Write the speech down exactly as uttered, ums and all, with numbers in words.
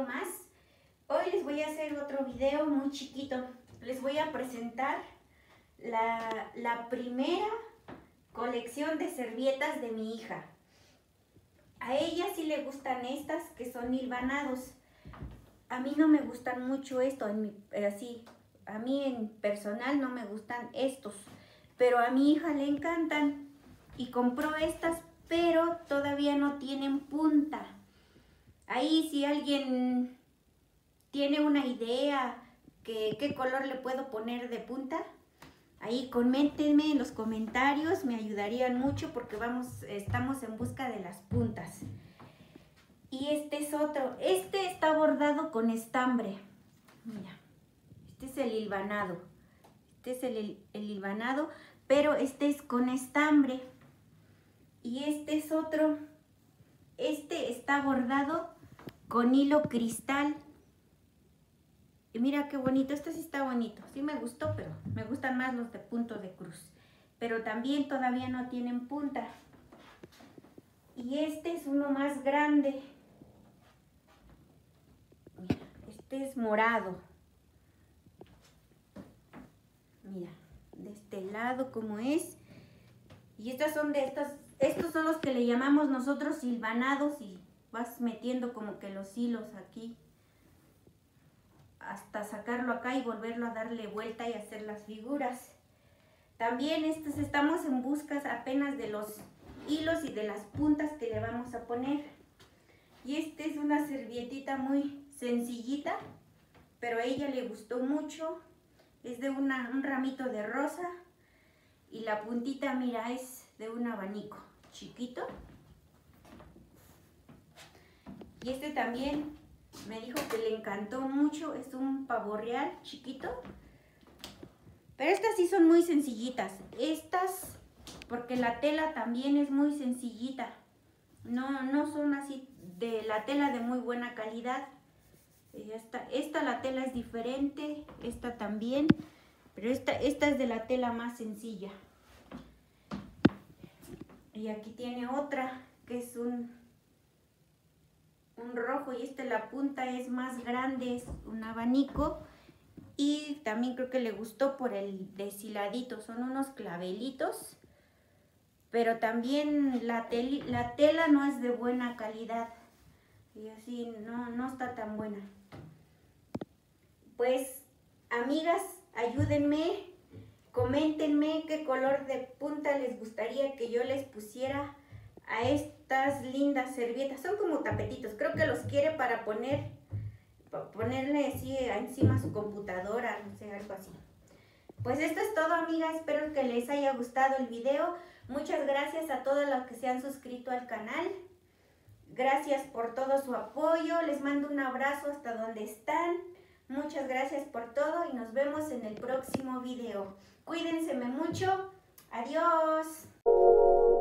más. Hoy les voy a hacer otro video muy chiquito. Les voy a presentar la, la primera colección de servietas de mi hija. A ella sí le gustan estas que son hilvanados. A mí no me gustan mucho esto, en mi, así, a mí en personal no me gustan estos, pero a mi hija le encantan y compró estas, pero todavía no tienen punta. Ahí si alguien tiene una idea que qué color le puedo poner de punta, ahí coméntenme en los comentarios, me ayudarían mucho porque vamos, estamos en busca de las puntas. Y este es otro, este está bordado con estambre. Mira, este es el hilvanado, este es el, el hilvanado, pero este es con estambre. Y este es otro, este está bordado con hilo cristal. Y mira qué bonito, este sí está bonito, sí me gustó, pero me gustan más los de punto de cruz. Pero también todavía no tienen punta. Y este es uno más grande. Mira, este es morado. Mira, de este lado como es. Y estas son de estas, estos son los que le llamamos nosotros hilvanados y vas metiendo como que los hilos aquí hasta sacarlo acá y volverlo a darle vuelta y hacer las figuras. También estos estamos en busca apenas de los hilos y de las puntas que le vamos a poner. Y este es una servietita muy sencillita, pero a ella le gustó mucho. Es de una, un ramito de rosa y la puntita, mira, es de un abanico chiquito. Y este también me dijo que le encantó mucho, es un pavo real chiquito. Pero estas sí son muy sencillitas. Estas, porque la tela también es muy sencillita. No, no son así de la tela de muy buena calidad. Esta, esta la tela es diferente, esta también. Pero esta, esta es de la tela más sencilla. Y aquí tiene otra que es un, un rojo y esta la punta es más grande, es un abanico. Y también creo que le gustó por el deshiladito, son unos clavelitos. Pero también la, tel, la tela no es de buena calidad. Y así no, no está tan buena. Pues, amigas, ayúdenme. Coméntenme qué color de punta les gustaría que yo les pusiera a estas lindas servietas. Son como tapetitos, creo que los quiere para poner, para ponerle así encima su computadora, no sé, algo así. Pues esto es todo, amigas, espero que les haya gustado el video. Muchas gracias a todos los que se han suscrito al canal. Gracias por todo su apoyo, les mando un abrazo hasta donde están. Muchas gracias por todo y nos vemos en el próximo video. Cuídense mucho. Adiós.